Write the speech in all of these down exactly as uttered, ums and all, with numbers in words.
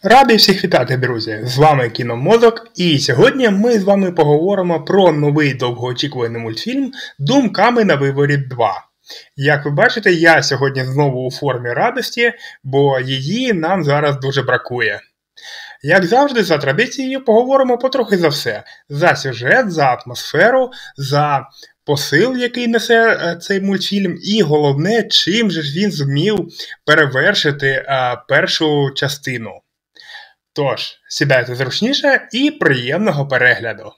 Радий всіх вітати, друзі! З вами Кіномозок, і сьогодні ми з вами поговоримо про новий довгоочікуваний мультфільм «Думками на виворі два». Як ви бачите, я сьогодні знову у формі радості, бо її нам зараз дуже бракує. Як завжди, за традицією, поговоримо потрохи за все. За сюжет, за атмосферу, за посил, який несе цей мультфільм, і головне, чим же він зумів перевершити а, першу частину. Тож, сідайте зручніше і приємного перегляду!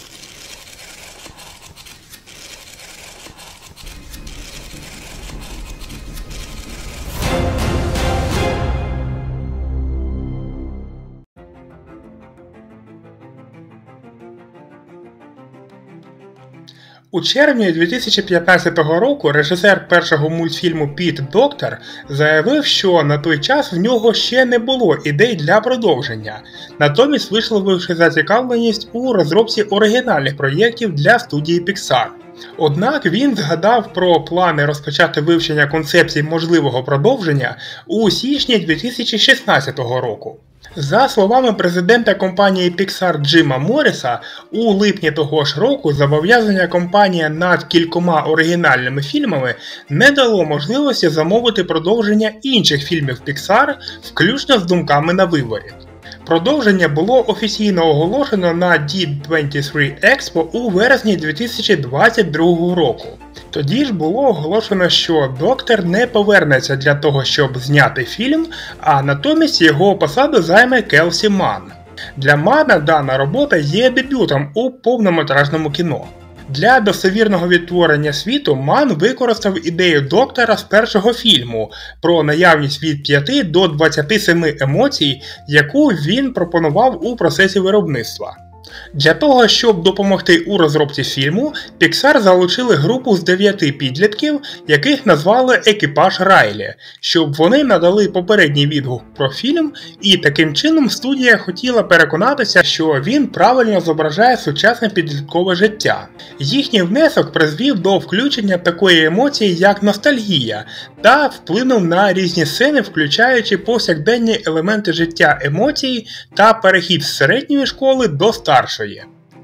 У червні дві тисячі п'ятнадцятого року режисер першого мультфільму Піт Доктор заявив, що на той час в нього ще не було ідей для продовження, натомість висловивши зацікавленість у розробці оригінальних проєктів для студії Pixar. Однак він згадав про плани розпочати вивчення концепцій можливого продовження у січні дві тисячі шістнадцятого року. За словами президента компанії Pixar Джима Морріса, у липні того ж року зобов'язання компанії над кількома оригінальними фільмами не дало можливості замовити продовження інших фільмів Pixar, включно з «Думками на виворі». Продовження було офіційно оголошено на ді двадцять три Експо у вересні дві тисячі двадцять другого року. Тоді ж було оголошено, що Доктор не повернеться для того, щоб зняти фільм, а натомість його посаду займе Келсі Манн. Для Манна дана робота є дебютом у повнометражному кіно. Для достовірного відтворення світу Манн використав ідею Доктора з першого фільму про наявність від п'яти до двадцяти семи емоцій, яку він пропонував у процесі виробництва. Для того, щоб допомогти у розробці фільму, Pixar залучили групу з дев'яти підлітків, яких назвали «Екіпаж Райлі», щоб вони надали попередній відгук про фільм, і таким чином студія хотіла переконатися, що він правильно зображає сучасне підліткове життя. Їхній внесок призвів до включення такої емоції, як ностальгія, та вплинув на різні сцени, включаючи повсякденні елементи життя емоцій та перехід з середньої школи до старшої.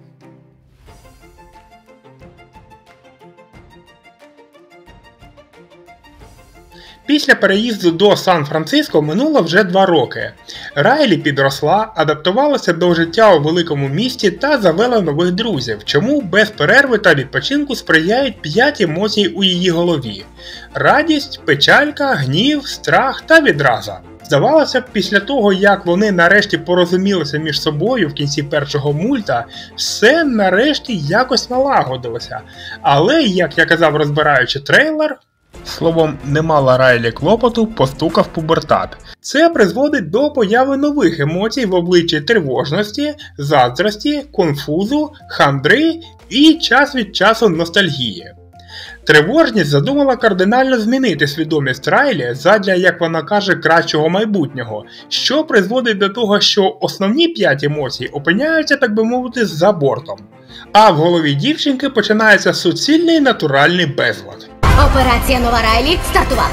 Після переїзду до Сан-Франциско минуло вже два роки. Райлі підросла, адаптувалася до життя у великому місті та завела нових друзів, чому без перерви та відпочинку сприяють п'ять емоцій у її голові – радість, печалька, гнів, страх та відраза. Здавалося б, після того, як вони нарешті порозумілися між собою в кінці першого мульта, все нарешті якось налагодилося. Але, як я казав, розбираючи трейлер, словом, немало Райлі клопоту, постукав пубертат. Це призводить до появи нових емоцій в обличчі тривожності, заздрості, конфузу, хандри і час від часу ностальгії. Тривожність задумала кардинально змінити свідомість Райлі задля, як вона каже, кращого майбутнього, що призводить до того, що основні п'ять емоцій опиняються, так би мовити, за бортом. А в голові дівчинки починається суцільний натуральний безлад. Операція «Нова Райлі» стартувала.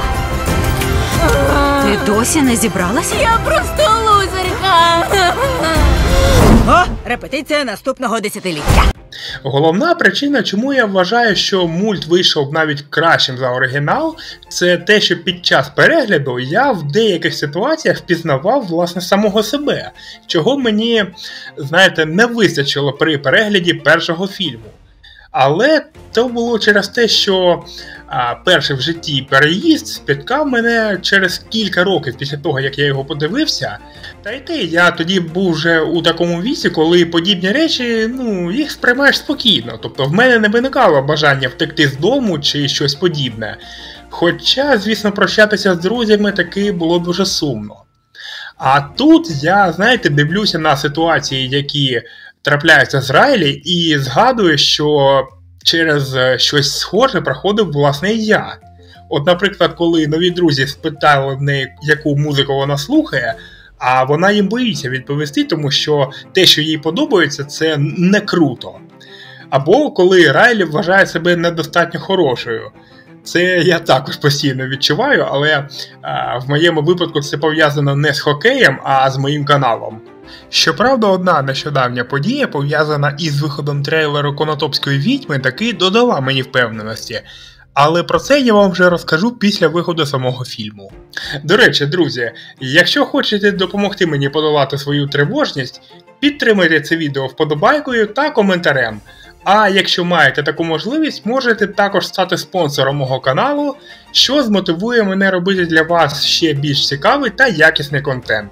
Ти досі не зібралась? Я просто лузерка. О, репетиція наступного десятиліття. Головна причина, чому я вважаю, що мульт вийшов навіть кращим за оригінал, це те, що під час перегляду я в деяких ситуаціях впізнавав, власне, самого себе, чого мені, знаєте, не вистачило при перегляді першого фільму. Але це було через те, що а, перший в житті переїзд спіткав мене через кілька років після того, як я його подивився. Та й те, я тоді був вже у такому віці, коли подібні речі, ну, їх сприймаєш спокійно. Тобто в мене не виникало бажання втекти з дому чи щось подібне. Хоча, звісно, прощатися з друзями таки було дуже сумно. А тут я, знаєте, дивлюся на ситуації, які трапляються з Райлі, і згадую, що через щось схоже проходив, власне, і я. От, наприклад, коли нові друзі спитали в неї, яку музику вона слухає, а вона їм боїться відповісти, тому що те, що їй подобається, це не круто. Або коли Райлі вважає себе недостатньо хорошою. Це я також постійно відчуваю, але а, в моєму випадку це пов'язано не з хокеєм, а з моїм каналом. Щоправда, одна нещодавня подія, пов'язана із виходом трейлеру Конотопської відьми, таки додала мені впевненості. Але про це я вам вже розкажу після виходу самого фільму. До речі, друзі, якщо хочете допомогти мені подолати свою тривожність, підтримайте це відео вподобайкою та коментарем. А якщо маєте таку можливість, можете також стати спонсором мого каналу, що змотивує мене робити для вас ще більш цікавий та якісний контент.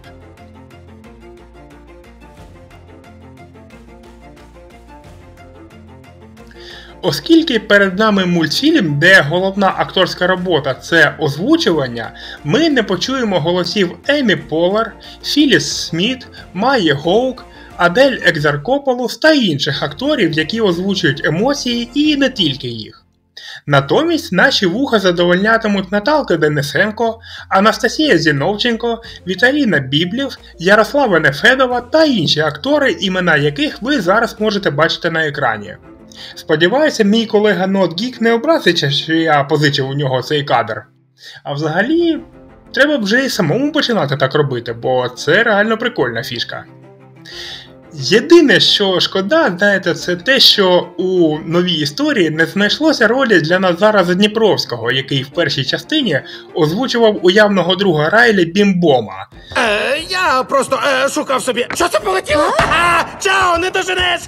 Оскільки перед нами мультфільм, де головна акторська робота – це озвучування, ми не почуємо голосів Емі Полар, Філіс Сміт, Майї Гоук, Адель Екзаркополус та інших акторів, які озвучують емоції і не тільки їх. Натомість наші вуха задовольнятимуть Наталка Денисенко, Анастасія Зіновченко, Віталіна Біблів, Ярослава Нефедова та інші актори, імена яких ви зараз можете бачити на екрані. Сподіваюся, мій колега NotGeek не образиться, що я позичив у нього цей кадр. А взагалі, треба б вже і самому починати так робити, бо це реально прикольна фішка. Єдине, що шкода, знаєте, це те, що у новій історії не знайшлося ролі для Назара Задніпровського, який в першій частині озвучував уявного друга Райлі Бімбома. Е, я просто е, шукав собі... Що це полетіло? А, чао, не доженеш!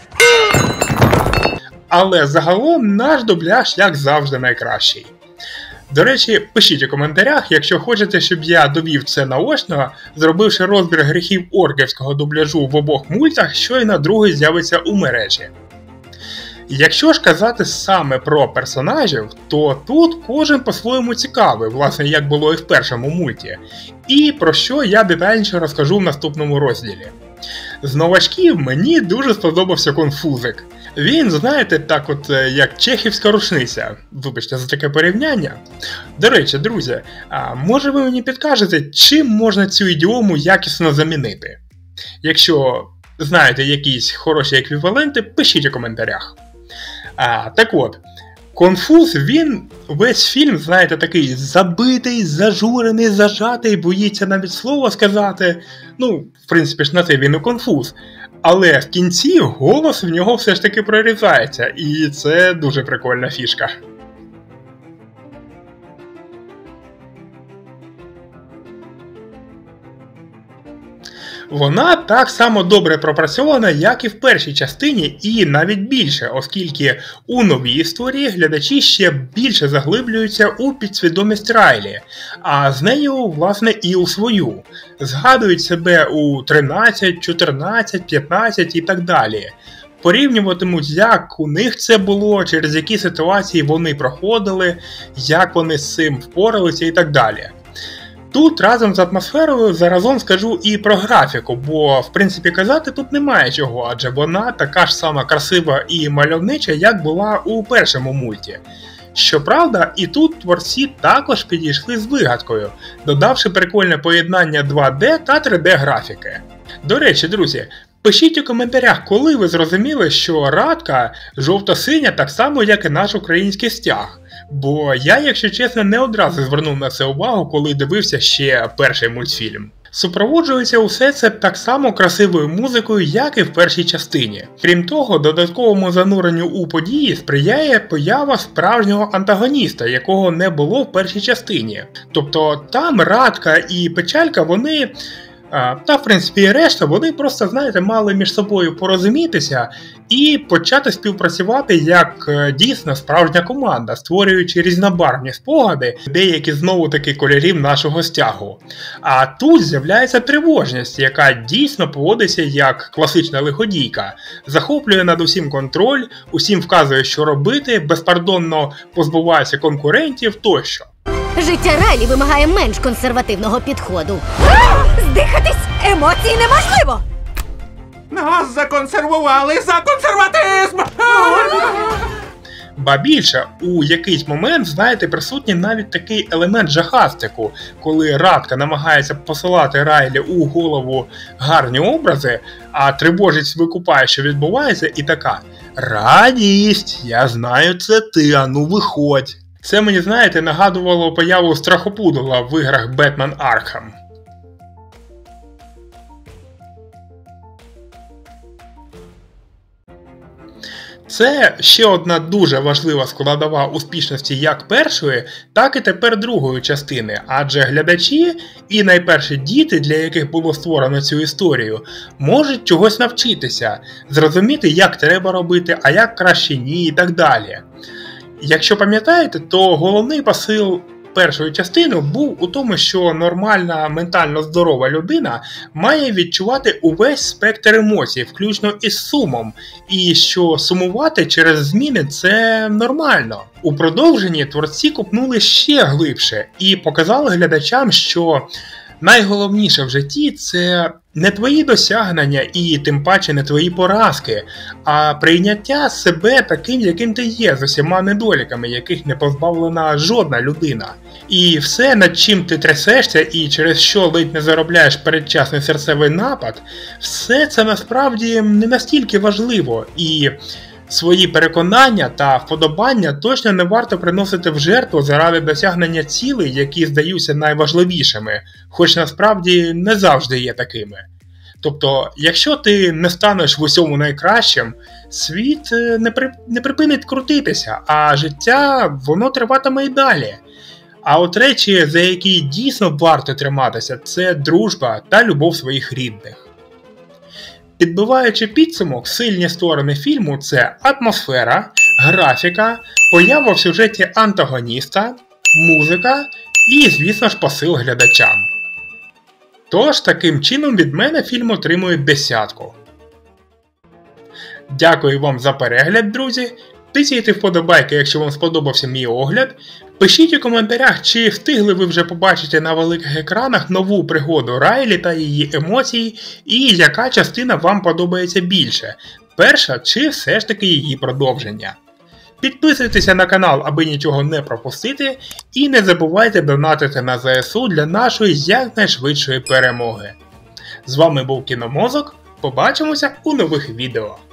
Але загалом наш дубляж, як завжди, найкращий. До речі, пишіть у коментарях, якщо хочете, щоб я довів це наочно, зробивши розбір гріхів орківського дубляжу в обох мультах, що й на другий з'явиться у мережі. Якщо ж казати саме про персонажів, то тут кожен по-своєму цікавий, власне, як було і в першому мульті, і про що я детальніше розкажу в наступному розділі. З новачків мені дуже сподобався Конфузик. Він, знаєте, так от, як чехівська рушниця. Вибачте за таке порівняння. До речі, друзі, а може ви мені підкажете, чим можна цю ідіому якісно замінити? Якщо знаєте якісь хороші еквіваленти, пишіть у коментарях. А, так от, Конфуз, він весь фільм, знаєте, такий забитий, зажурений, зажатий, боїться навіть слова сказати. Ну, в принципі ж на це він і конфуз. Але в кінці голос в нього все ж таки прорізається, і це дуже прикольна фішка. Вона так само добре пропрацьована, як і в першій частині, і навіть більше, оскільки у новій історії глядачі ще більше заглиблюються у підсвідомість Райлі, а з нею, власне, і у свою. Згадують себе у тринадцять, чотирнадцять, п'ятнадцять і так далі. Порівнюватимуть, як у них це було, через які ситуації вони проходили, як вони з цим впоралися і так далі. Тут разом з атмосферою заразом скажу і про графіку, бо в принципі казати тут немає чого, адже вона така ж сама красива і мальовнича, як була у першому мульті. Щоправда, і тут творці також підійшли з вигадкою, додавши прикольне поєднання два де та три де графіки. До речі, друзі, пишіть у коментарях, коли ви зрозуміли, що Радка жовто-синя так само, як і наш український стяг. Бо я, якщо чесно, не одразу звернув на це увагу, коли дивився ще перший мультфільм. Супроводжується усе це так само красивою музикою, як і в першій частині. Крім того, додатковому зануренню у події сприяє поява справжнього антагоніста, якого не було в першій частині. Тобто там Радка і Печалька, вони... Та, в принципі, і решта, вони просто, знаєте, мали між собою порозумітися і почати співпрацювати як дійсно справжня команда, створюючи різнобарвні спогади, деякі знову-таки кольорів нашого стягу. А тут з'являється тривожність, яка дійсно поводиться як класична лиходійка, захоплює над усім контроль, усім вказує, що робити, безпардонно позбувається конкурентів тощо. Життя Райлі вимагає менш консервативного підходу. Здихатись емоцій неможливо! Нас законсервували за консерватизм! Ба більше, у якийсь момент, знаєте, присутній навіть такий елемент жахастику, коли Радка намагається посилати Райлі у голову гарні образи, а тривожець викупає, що відбувається, і така: «Радість, я знаю, це ти, а ну виходь». Це мені, знаєте, нагадувало появу страхопудала в іграх Batman Arkham. Це ще одна дуже важлива складова успішності як першої, так і тепер другої частини, адже глядачі і найперше діти, для яких було створено цю історію, можуть чогось навчитися, зрозуміти, як треба робити, а як краще ні і так далі. Якщо пам'ятаєте, то головний посил першої частини був у тому, що нормальна, ментально здорова людина має відчувати увесь спектр емоцій, включно із сумом, і що сумувати через зміни – це нормально. У продовженні творці копнули ще глибше і показали глядачам, що найголовніше в житті – це не твої досягнення і тим паче не твої поразки, а прийняття себе таким, яким ти є, з усіма недоліками, яких не позбавлена жодна людина. І все, над чим ти трясешся і через що ледь не заробляєш передчасний серцевий напад, все це насправді не настільки важливо, і свої переконання та вподобання точно не варто приносити в жертву заради досягнення цілей, які здаються найважливішими, хоч насправді не завжди є такими. Тобто, якщо ти не станеш в усьому найкращим, світ не, при... не припинить крутитися, а життя, воно триватиме й далі. А от речі, за які дійсно варто триматися, це дружба та любов своїх рідних. Підбиваючи підсумок, сильні сторони фільму – це атмосфера, графіка, поява в сюжеті антагоніста, музика і, звісно ж, посил глядачам. Тож, таким чином від мене фільм отримує десятку. Дякую вам за перегляд, друзі. Тисяйте вподобайки, якщо вам сподобався мій огляд. Пишіть у коментарях, чи встигли ви вже побачити на великих екранах нову пригоду Райлі та її емоції, і яка частина вам подобається більше, перша чи все ж таки її продовження. Підписуйтеся на канал, аби нічого не пропустити, і не забувайте донатити на зе ес у для нашої якнайшвидшої перемоги. З вами був Кіномозок, побачимося у нових відео.